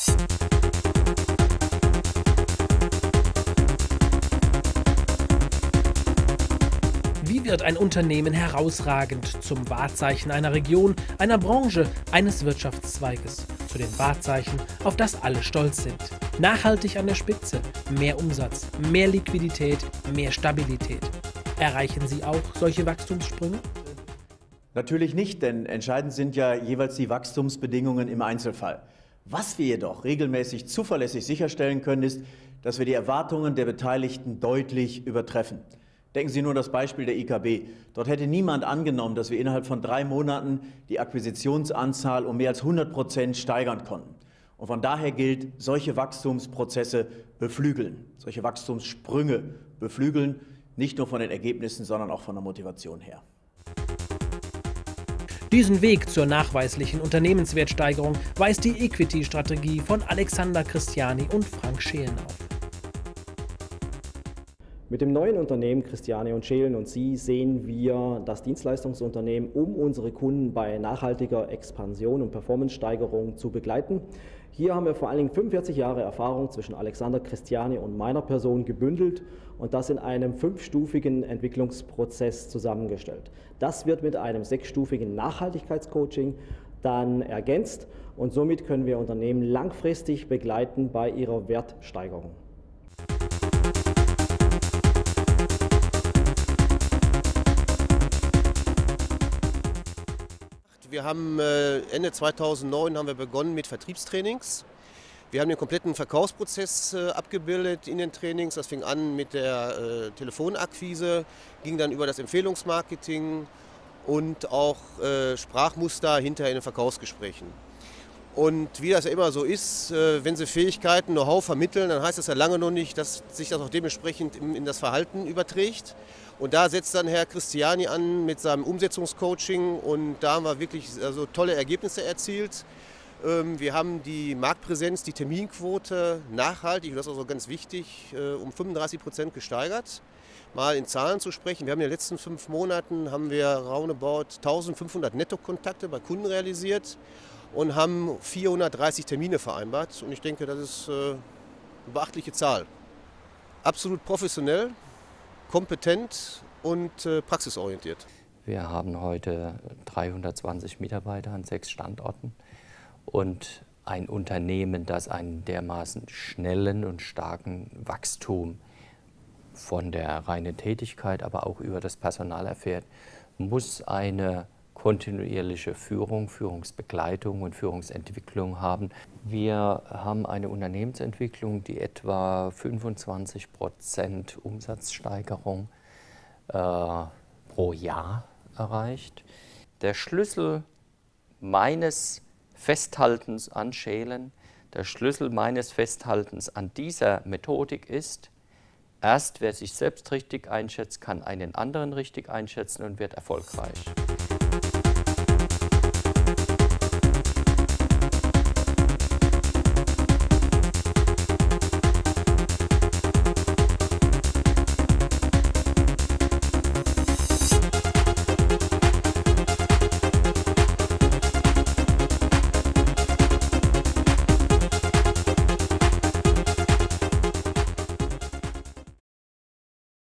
Wie wird ein Unternehmen herausragend zum Wahrzeichen einer Region, einer Branche, eines Wirtschaftszweiges? Zu den Wahrzeichen, auf das alle stolz sind. Nachhaltig an der Spitze, mehr Umsatz, mehr Liquidität, mehr Stabilität. Erreichen Sie auch solche Wachstumssprünge? Natürlich nicht, denn entscheidend sind ja jeweils die Wachstumsbedingungen im Einzelfall. Was wir jedoch regelmäßig zuverlässig sicherstellen können, ist, dass wir die Erwartungen der Beteiligten deutlich übertreffen. Denken Sie nur an das Beispiel der IKB. Dort hätte niemand angenommen, dass wir innerhalb von 3 Monaten die Akquisitionsanzahl um mehr als 100% steigern konnten. Und von daher gilt, solche Wachstumsprozesse beflügeln, solche Wachstumssprünge beflügeln, nicht nur von den Ergebnissen, sondern auch von der Motivation her. Diesen Weg zur nachweislichen Unternehmenswertsteigerung weist die Equity-Strategie von Alexander Christiani und Frank Scheelen auf. Mit dem neuen Unternehmen Christiani & Scheelen & Sie sehen wir das Dienstleistungsunternehmen, um unsere Kunden bei nachhaltiger Expansion und Performance-Steigerung zu begleiten. Hier haben wir vor allen Dingen 45 Jahre Erfahrung zwischen Alexander Christiani und meiner Person gebündelt und das in einem 5-stufigen Entwicklungsprozess zusammengestellt. Das wird mit einem 6-stufigen Nachhaltigkeitscoaching dann ergänzt und somit können wir Unternehmen langfristig begleiten bei ihrer Wertsteigerung. Wir haben Ende 2009 haben wir begonnen mit Vertriebstrainings. Wir haben den kompletten Verkaufsprozess abgebildet in den Trainings. Das fing an mit der Telefonakquise, ging dann über das Empfehlungsmarketing und auch Sprachmuster hinterher in den Verkaufsgesprächen. Und wie das ja immer so ist, wenn Sie Fähigkeiten, Know-how vermitteln, dann heißt das ja lange noch nicht, dass sich das auch dementsprechend in das Verhalten überträgt. Und da setzt dann Herr Christiani an mit seinem Umsetzungscoaching und da haben wir wirklich tolle Ergebnisse erzielt. Wir haben die Marktpräsenz, die Terminquote nachhaltig, und das ist also ganz wichtig, um 35% gesteigert. Mal in Zahlen zu sprechen, wir haben in den letzten 5 Monaten haben wir roundabout 1500 Nettokontakte bei Kunden realisiert und haben 430 Termine vereinbart. Und ich denke, das ist eine beachtliche Zahl. Absolut professionell, kompetent und praxisorientiert. Wir haben heute 320 Mitarbeiter an 6 Standorten und ein Unternehmen, das einen dermaßen schnellen und starken Wachstum von der reinen Tätigkeit, aber auch über das Personal erfährt, muss eine kontinuierliche Führung, Führungsbegleitung und Führungsentwicklung haben. Wir haben eine Unternehmensentwicklung, die etwa 25% Umsatzsteigerung pro Jahr erreicht. Der Schlüssel meines Festhaltens an Scheelen, der Schlüssel meines Festhaltens an dieser Methodik ist: Erst wer sich selbst richtig einschätzt, kann einen anderen richtig einschätzen und wird erfolgreich.